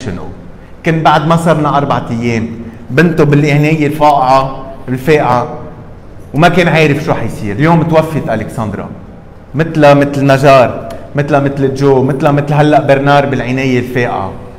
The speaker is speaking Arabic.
شنو؟ كان بعد ما صرنا 4 أيام بنته بالعناية الفاقعة وما كان عارف شو حيصير. اليوم توفت ألكسندرا، مثل نجار، مثل جو، مثل هلا برنار بالعناية الفاقعة.